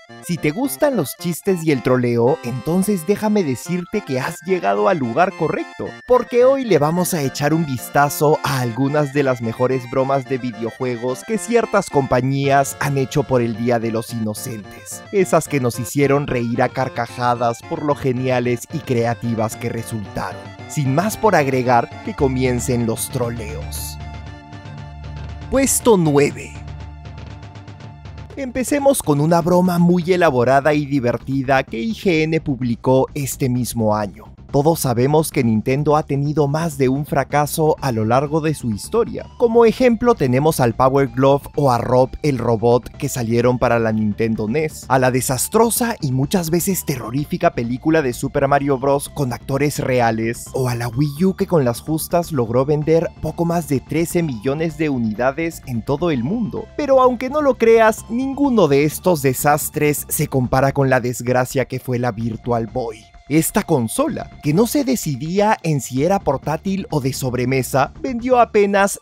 Si te gustan los chistes y el troleo, entonces déjame decirte que has llegado al lugar correcto, porque hoy le vamos a echar un vistazo a algunas de las mejores bromas de videojuegos que ciertas compañías han hecho por el Día de los Inocentes, esas que nos hicieron reír a carcajadas por lo geniales y creativas que resultaron. Sin más por agregar, que comiencen los troleos. Puesto 9. Empecemos con una broma muy elaborada y divertida que IGN publicó este mismo año. Todos sabemos que Nintendo ha tenido más de un fracaso a lo largo de su historia. Como ejemplo tenemos al Power Glove o a Rob el Robot que salieron para la Nintendo NES, a la desastrosa y muchas veces terrorífica película de Super Mario Bros. Con actores reales, o a la Wii U que con las justas logró vender poco más de 13 millones de unidades en todo el mundo. Pero aunque no lo creas, ninguno de estos desastres se compara con la desgracia que fue la Virtual Boy. Esta consola, que no se decidía en si era portátil o de sobremesa, vendió apenas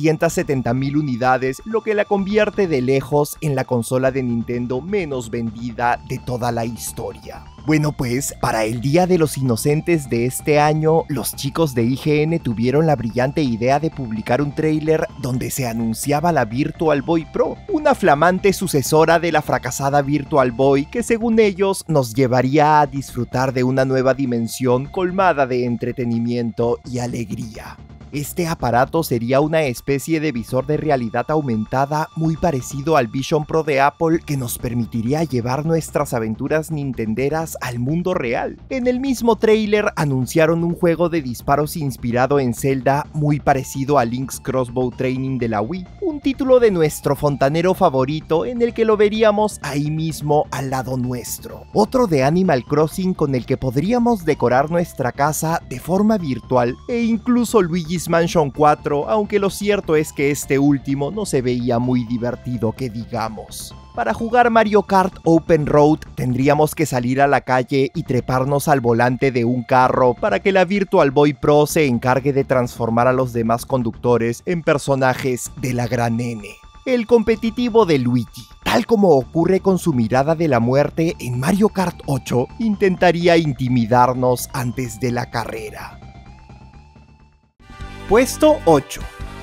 770,000 unidades, lo que la convierte de lejos en la consola de Nintendo menos vendida de toda la historia. Bueno pues, para el Día de los Inocentes de este año, los chicos de IGN tuvieron la brillante idea de publicar un tráiler donde se anunciaba la Virtual Boy Pro, una flamante sucesora de la fracasada Virtual Boy que según ellos nos llevaría a disfrutar de una nueva dimensión colmada de entretenimiento y alegría. Este aparato sería una especie de visor de realidad aumentada muy parecido al Vision Pro de Apple que nos permitiría llevar nuestras aventuras nintenderas al mundo real. En el mismo tráiler anunciaron un juego de disparos inspirado en Zelda muy parecido a Link's Crossbow Training de la Wii, un título de nuestro fontanero favorito en el que lo veríamos ahí mismo al lado nuestro. Otro de Animal Crossing con el que podríamos decorar nuestra casa de forma virtual e incluso Luigi's Mansion 4, aunque lo cierto es que este último no se veía muy divertido que digamos. Para jugar Mario Kart Open Road tendríamos que salir a la calle y treparnos al volante de un carro para que la Virtual Boy Pro se encargue de transformar a los demás conductores en personajes de la gran N. El competitivo de Luigi, tal como ocurre con su mirada de la muerte en Mario Kart 8, intentaría intimidarnos antes de la carrera. Puesto 8.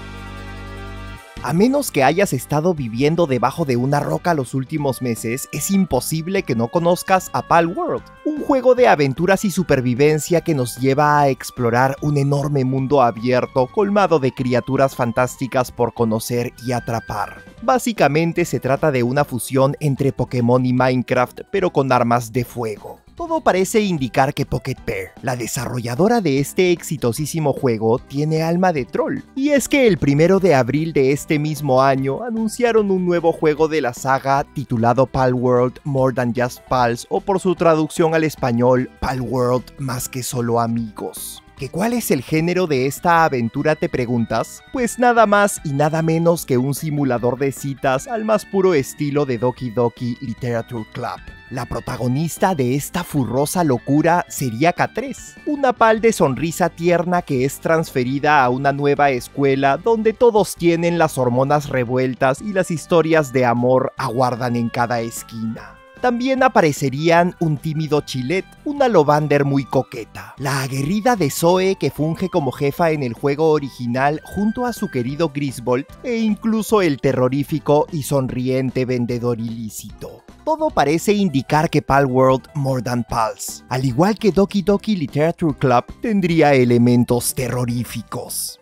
A menos que hayas estado viviendo debajo de una roca los últimos meses, es imposible que no conozcas a Palworld, un juego de aventuras y supervivencia que nos lleva a explorar un enorme mundo abierto colmado de criaturas fantásticas por conocer y atrapar. Básicamente se trata de una fusión entre Pokémon y Minecraft, pero con armas de fuego. Todo parece indicar que Pocket Pair, la desarrolladora de este exitosísimo juego, tiene alma de troll. Y es que el 1 de abril de este mismo año anunciaron un nuevo juego de la saga titulado Palworld More Than Just Pals, o por su traducción al español, Palworld Más que Solo Amigos. ¿Que cuál es el género de esta aventura, te preguntas? Pues nada más y nada menos que un simulador de citas al más puro estilo de Doki Doki Literature Club. La protagonista de esta furrosa locura sería K3, una pal de sonrisa tierna que es transferida a una nueva escuela donde todos tienen las hormonas revueltas y las historias de amor aguardan en cada esquina. También aparecerían un tímido Chillet, una Lovander muy coqueta, la aguerrida de Zoe que funge como jefa en el juego original junto a su querido Griswold, e incluso el terrorífico y sonriente vendedor ilícito. Todo parece indicar que Palworld More Than Pals, al igual que Doki Doki Literature Club, tendría elementos terroríficos.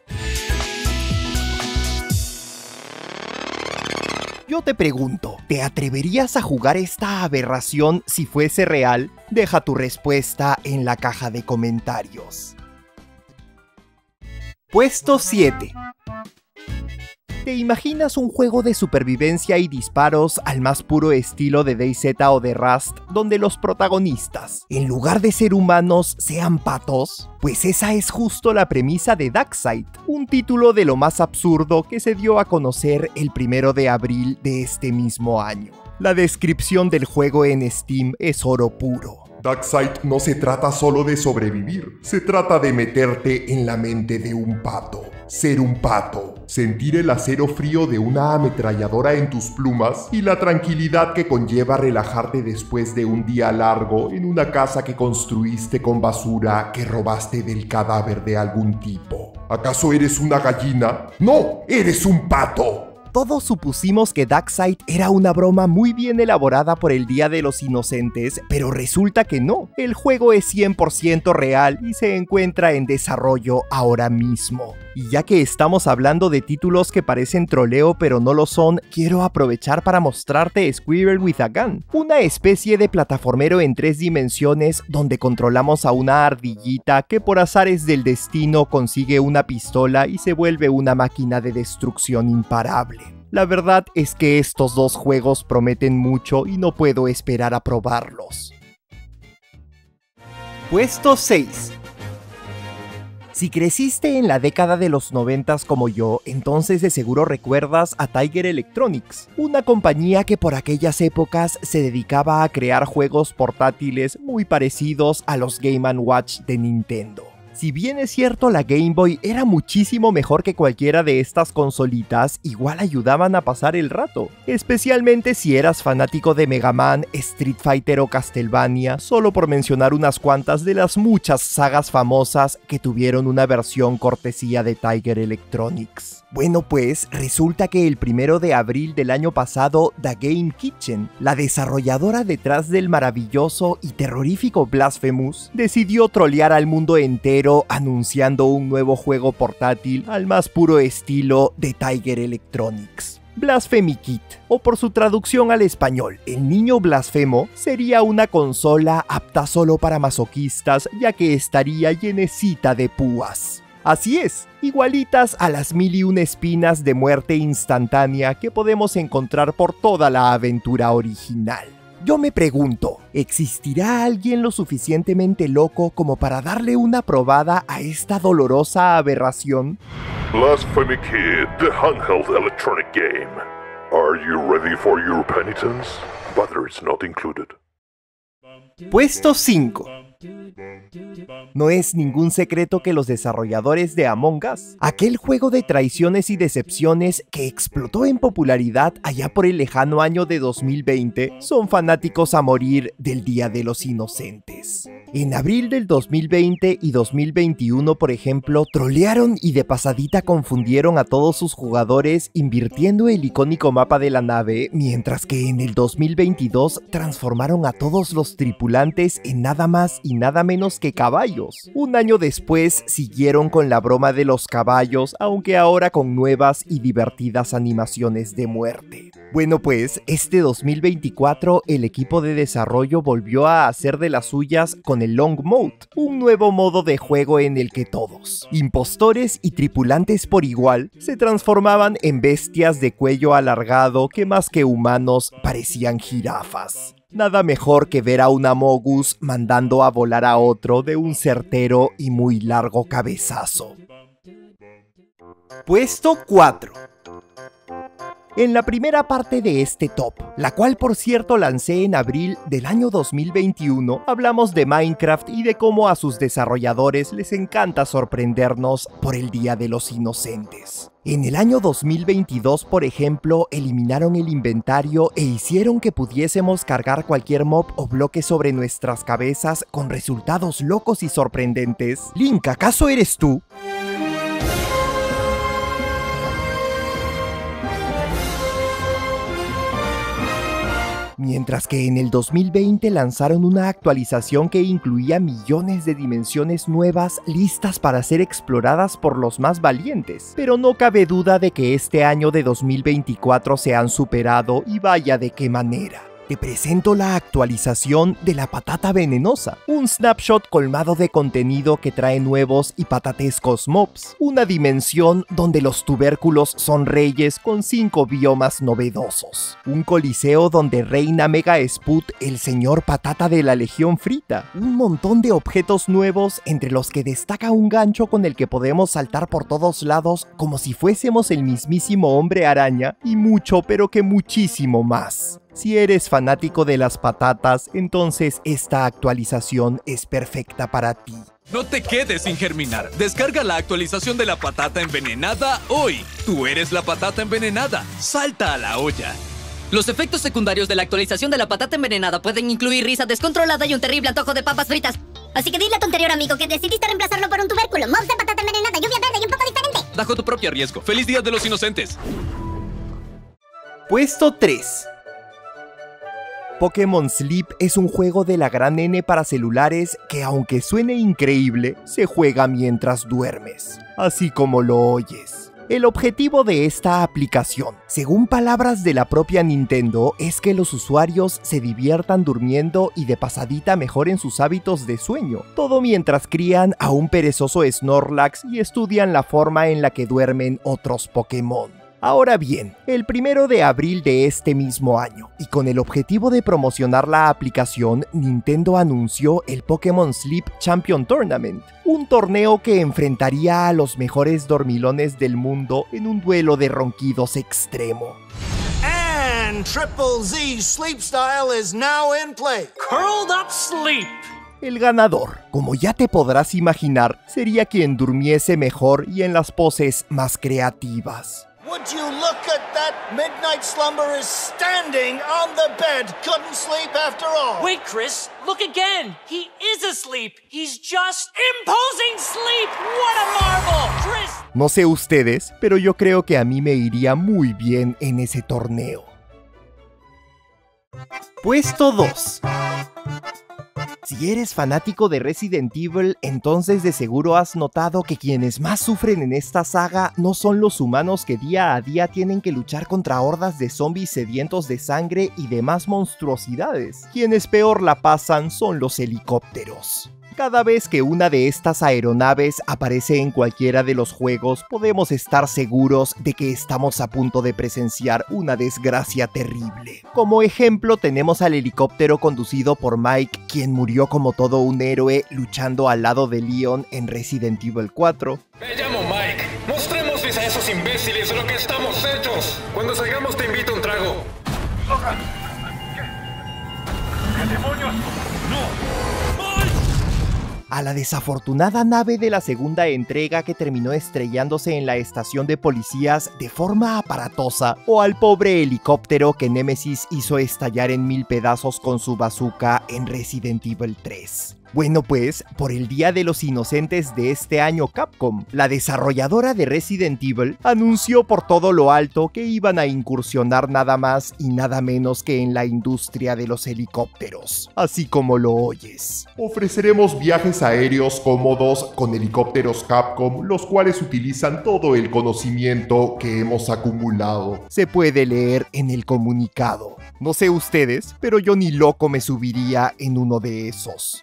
Yo te pregunto, ¿te atreverías a jugar esta aberración si fuese real? Deja tu respuesta en la caja de comentarios. Puesto 7. ¿Te imaginas un juego de supervivencia y disparos al más puro estilo de DayZ o de Rust, donde los protagonistas, en lugar de ser humanos, sean patos? Pues esa es justo la premisa de Darkside, un título de lo más absurdo que se dio a conocer el 1 de abril de este mismo año. La descripción del juego en Steam es oro puro. Darkside no se trata solo de sobrevivir, se trata de meterte en la mente de un pato. ser un pato, sentir el acero frío de una ametralladora en tus plumas y la tranquilidad que conlleva relajarte después de un día largo en una casa que construiste con basura que robaste del cadáver de algún tipo. ¿Acaso eres una gallina? ¡No! ¡Eres un pato! Todos supusimos que Darkseid era una broma muy bien elaborada por el Día de los Inocentes, pero resulta que no. El juego es 100% real y se encuentra en desarrollo ahora mismo. Y ya que estamos hablando de títulos que parecen troleo pero no lo son, quiero aprovechar para mostrarte Squirrel with a Gun, una especie de plataformero en 3 dimensiones donde controlamos a una ardillita que por azares del destino consigue una pistola y se vuelve una máquina de destrucción imparable. La verdad es que estos dos juegos prometen mucho y no puedo esperar a probarlos. Puesto 6. Si creciste en la década de los 90 como yo, entonces de seguro recuerdas a Tiger Electronics, una compañía que por aquellas épocas se dedicaba a crear juegos portátiles muy parecidos a los Game & Watch de Nintendo. Si bien es cierto la Game Boy era muchísimo mejor que cualquiera de estas consolitas, igual ayudaban a pasar el rato, especialmente si eras fanático de Mega Man, Street Fighter o Castlevania, solo por mencionar unas cuantas de las muchas sagas famosas que tuvieron una versión cortesía de Tiger Electronics. Bueno pues, resulta que el 1 de abril del año pasado, The Game Kitchen, la desarrolladora detrás del maravilloso y terrorífico Blasphemous, decidió trolear al mundo entero anunciando un nuevo juego portátil al más puro estilo de Tiger Electronics. Blasphemy Kit, o por su traducción al español, el niño blasfemo, sería una consola apta solo para masoquistas ya que estaría llenecita de púas. Así es, igualitas a las 1001 espinas de muerte instantánea que podemos encontrar por toda la aventura original. Yo me pregunto, ¿existirá alguien lo suficientemente loco como para darle una probada a esta dolorosa aberración? Blasphemy Kid, the handheld electronic game. Are you ready for your penitence? Butter is not included. Puesto 5. No es ningún secreto que los desarrolladores de Among Us, aquel juego de traiciones y decepciones que explotó en popularidad allá por el lejano año de 2020, son fanáticos a morir del Día de los Inocentes. En abril del 2020 y 2021, por ejemplo, trolearon y de pasadita confundieron a todos sus jugadores invirtiendo el icónico mapa de la nave, mientras que en el 2022 transformaron a todos los tripulantes en nada más y nada menos que caballos. Un año después siguieron con la broma de los caballos, aunque ahora con nuevas y divertidas animaciones de muerte. Bueno pues, este 2024 el equipo de desarrollo volvió a hacer de las suyas con el Long Mode, un nuevo modo de juego en el que todos, impostores y tripulantes por igual, se transformaban en bestias de cuello alargado que más que humanos parecían jirafas. Nada mejor que ver a un Amogus mandando a volar a otro de un certero y muy largo cabezazo. Puesto 4. En la primera parte de este top, la cual por cierto lancé en abril del año 2021, hablamos de Minecraft y de cómo a sus desarrolladores les encanta sorprendernos por el Día de los Inocentes. En el año 2022, por ejemplo, eliminaron el inventario e hicieron que pudiésemos cargar cualquier mob o bloque sobre nuestras cabezas con resultados locos y sorprendentes. Link, ¿acaso eres tú? Mientras que en el 2020 lanzaron una actualización que incluía millones de dimensiones nuevas listas para ser exploradas por los más valientes. Pero no cabe duda de que este año de 2024 se han superado y vaya de qué manera. Te presento la actualización de la patata venenosa, un snapshot colmado de contenido que trae nuevos y patatescos mobs, una dimensión donde los tubérculos son reyes con 5 biomas novedosos, un coliseo donde reina Mega Sput, el señor patata de la Legión Frita, un montón de objetos nuevos entre los que destaca un gancho con el que podemos saltar por todos lados como si fuésemos el mismísimo Hombre Araña y mucho pero que muchísimo más. Si eres fanático de las patatas, entonces esta actualización es perfecta para ti. No te quedes sin germinar. Descarga la actualización de la patata envenenada hoy. Tú eres la patata envenenada. Salta a la olla. Los efectos secundarios de la actualización de la patata envenenada pueden incluir risa descontrolada y un terrible antojo de papas fritas. Así que dile a tu anterior amigo que decidiste reemplazarlo por un tubérculo, mobs de patata envenenada, lluvia verde y un poco diferente. Bajo tu propio riesgo. ¡Feliz Día de los Inocentes! Puesto 3. Pokémon Sleep es un juego de la gran N para celulares que, aunque suene increíble, se juega mientras duermes, así como lo oyes. El objetivo de esta aplicación, según palabras de la propia Nintendo, es que los usuarios se diviertan durmiendo y de pasadita mejoren sus hábitos de sueño, todo mientras crían a un perezoso Snorlax y estudian la forma en la que duermen otros Pokémon. Ahora bien, el 1 de abril de este mismo año, y con el objetivo de promocionar la aplicación, Nintendo anunció el Pokémon Sleep Champion Tournament, un torneo que enfrentaría a los mejores dormilones del mundo en un duelo de ronquidos extremo. And Triple Z Sleep Style is now in play. Curled Up Sleep. El ganador, como ya te podrás imaginar, sería quien durmiese mejor y en las poses más creativas. Would you look at that? Midnight Slumber is standing on the bed. Couldn't sleep after all. Wait, Chris, look again. He is asleep. He's just imposing sleep. What a marvel, Chris. No sé ustedes, pero yo creo que a mí me iría muy bien en ese torneo. Puesto 2. Si eres fanático de Resident Evil, entonces de seguro has notado que quienes más sufren en esta saga no son los humanos que día a día tienen que luchar contra hordas de zombies sedientos de sangre y demás monstruosidades. Quienes peor la pasan son los helicópteros. Cada vez que una de estas aeronaves aparece en cualquiera de los juegos, podemos estar seguros de que estamos a punto de presenciar una desgracia terrible. Como ejemplo tenemos al helicóptero conducido por Mike, quien murió como todo un héroe luchando al lado de Leon en Resident Evil 4. Me llamo Mike. Mostrémosles a esos imbéciles lo que estamos hechos. Cuando salgamos te invito a un trago. ¿Qué demonios? ¡No! A la desafortunada nave de la segunda entrega que terminó estrellándose en la estación de policías de forma aparatosa, o al pobre helicóptero que Nemesis hizo estallar en 1000 pedazos con su bazooka en Resident Evil 3. Bueno pues, por el Día de los Inocentes de este año Capcom, la desarrolladora de Resident Evil, anunció por todo lo alto que iban a incursionar nada más y nada menos que en la industria de los helicópteros, así como lo oyes. Ofreceremos viajes aéreos cómodos con helicópteros Capcom, los cuales utilizan todo el conocimiento que hemos acumulado. Se puede leer en el comunicado. No sé ustedes, pero yo ni loco me subiría en uno de esos.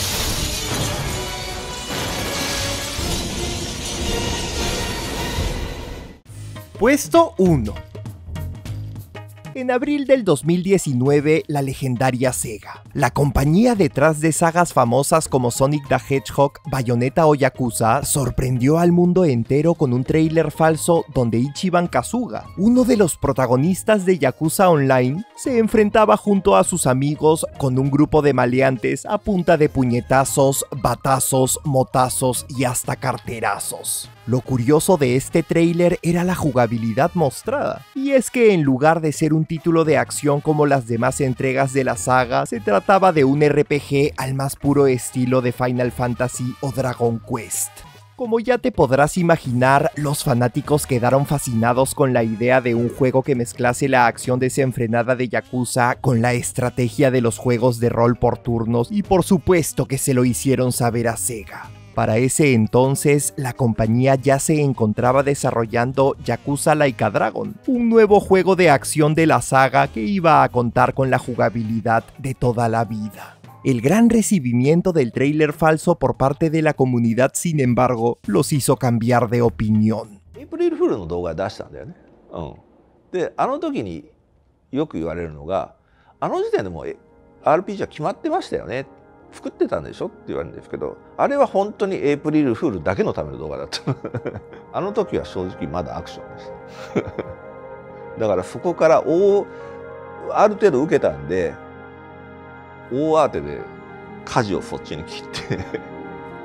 Puesto 1. En abril del 2019, la legendaria Sega, la compañía detrás de sagas famosas como Sonic the Hedgehog, Bayonetta o Yakuza, sorprendió al mundo entero con un tráiler falso donde Ichiban Kasuga, uno de los protagonistas de Yakuza Online, se enfrentaba junto a sus amigos con un grupo de maleantes a punta de puñetazos, batazos, motazos y hasta carterazos. Lo curioso de este tráiler era la jugabilidad mostrada, y es que en lugar de ser un título de acción como las demás entregas de la saga, se trataba de un RPG al más puro estilo de Final Fantasy o Dragon Quest. Como ya te podrás imaginar, los fanáticos quedaron fascinados con la idea de un juego que mezclase la acción desenfrenada de Yakuza con la estrategia de los juegos de rol por turnos, y por supuesto que se lo hicieron saber a Sega. Para ese entonces, la compañía ya se encontraba desarrollando Yakuza Like a Dragon, un nuevo juego de acción de la saga que iba a contar con la jugabilidad de toda la vida. El gran recibimiento del tráiler falso por parte de la comunidad, sin embargo, los hizo cambiar de opinión. April Fool の動画出したんだよね。で、あの時によく言われるのが、あの時点でもう RPG は決まってましたよね。作ってたんでしょって言われるんですけど、あれは本当にエイプリルフールだけのための動画だった。あの時は正直まだアクションです。だからそこからある程度受けたんで、大慌てで舵をそっちに切って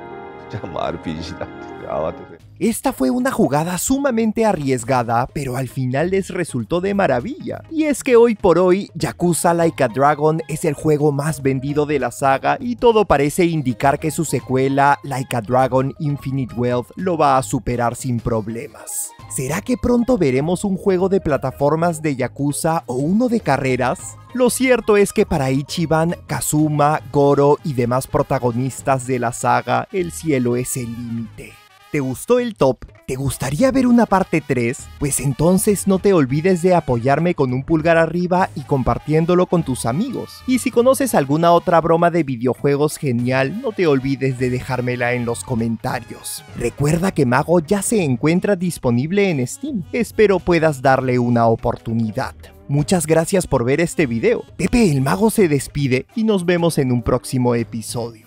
じゃあもう RPG だって言って慌てて。 Esta fue una jugada sumamente arriesgada, pero al final les resultó de maravilla. Y es que hoy por hoy, Yakuza Like a Dragon es el juego más vendido de la saga y todo parece indicar que su secuela, Like a Dragon Infinite Wealth, lo va a superar sin problemas. ¿Será que pronto veremos un juego de plataformas de Yakuza o uno de carreras? Lo cierto es que para Ichiban, Kazuma, Goro y demás protagonistas de la saga, el cielo es el límite. ¿Te gustó el top? ¿Te gustaría ver una parte 3? Pues entonces no te olvides de apoyarme con un pulgar arriba y compartiéndolo con tus amigos. Y si conoces alguna otra broma de videojuegos genial, no te olvides de dejármela en los comentarios. Recuerda que Mago ya se encuentra disponible en Steam. Espero puedas darle una oportunidad. Muchas gracias por ver este video. Pepe el Mago se despide y nos vemos en un próximo episodio.